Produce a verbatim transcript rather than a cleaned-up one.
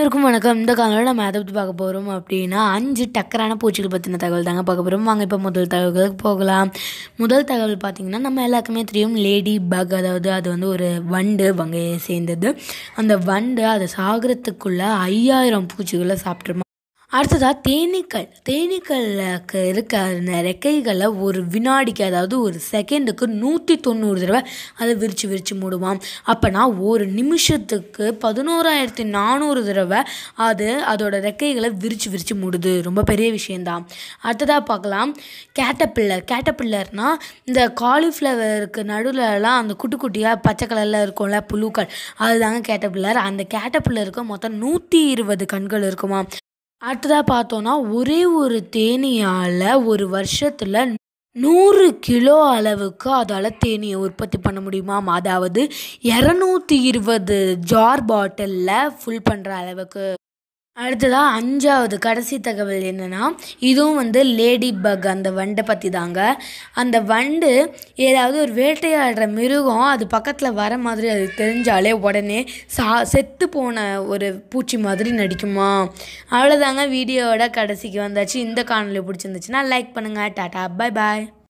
அனைவருக்கும் வணக்கம். இந்த காலையில் நம்ம எதை பற்றி பார்க்க போகிறோம் அப்படின்னா அஞ்சு டக்கரான பூச்சிகள் பற்றின தகவல் தாங்க பார்க்க போகிறோம். வாங்க இப்போ முதல் தகவலுக்கு போகலாம். முதல் தகவல் பார்த்திங்கன்னா நம்ம எல்லாருக்குமே தெரியும் லேடி பக், அதாவது அது வந்து ஒரு வண்டு வகையை சேர்ந்தது. அந்த வண்டு அதை சாகிறதுக்குள்ளே ஐயாயிரம் பூச்சிகளை சாப்பிட்ருமா. அடுத்ததாக தேனீக்கள் தேனீக்களுக்கு இருக்க அந்த ரெக்கைகளை ஒரு வினாடிக்கு, அதாவது ஒரு செகண்டுக்கு நூற்றி தொண்ணூறு தடவை அதை விரித்து விரித்து மூடுவான். அப்போனா ஒரு நிமிஷத்துக்கு பதினோராயிரத்தி நானூறு தடவை அது அதோட ரெக்கைகளை விரித்து விரித்து மூடுது. ரொம்ப பெரிய விஷயந்தான். அடுத்ததாக பார்க்கலாம் கேட்டபில்லர். கேட்டபில்லர்னால் இந்த காலிஃப்ளவருக்கு நடுவில்லாம் அந்த குட்டி குட்டியாக பச்சை கலரில் இருக்கும்ல புழுக்கள், அதுதாங்க கேட்டபில்லர். அந்த கேட்டபில்லருக்கு மொத்தம் நூற்றி இருபது கண்கள் இருக்குமா. அடுத்ததாக பார்த்தோன்னா ஒரே ஒரு தேனீயால் ஒரு வருஷத்தில் நூறு கிலோ அளவுக்கு அதால் தேனீயை உற்பத்தி பண்ண முடியுமாம். அதாவது இரநூத்தி இருபது ஜார் பாட்டிலில் ஃபுல் பண்ணுற அளவுக்கு. அடுத்ததாக அஞ்சாவது கடைசி தகவல் என்னென்னா, இதுவும் வந்து லேடி பக், அந்த வண்டை பற்றி தாங்க. அந்த வண்டு ஏதாவது ஒரு வேட்டையாடுற மிருகம் அது பக்கத்தில் வர மாதிரி அது தெரிஞ்சாலே உடனே சா செத்து போன ஒரு பூச்சி மாதிரி நடிக்குமா. அவ்வளோதாங்க, வீடியோவோட கடைசிக்கு வந்தாச்சு. இந்த காணொலி பிடிச்சிருந்துச்சுன்னா லைக் பண்ணுங்கள். டாட்டா, பை பாய்.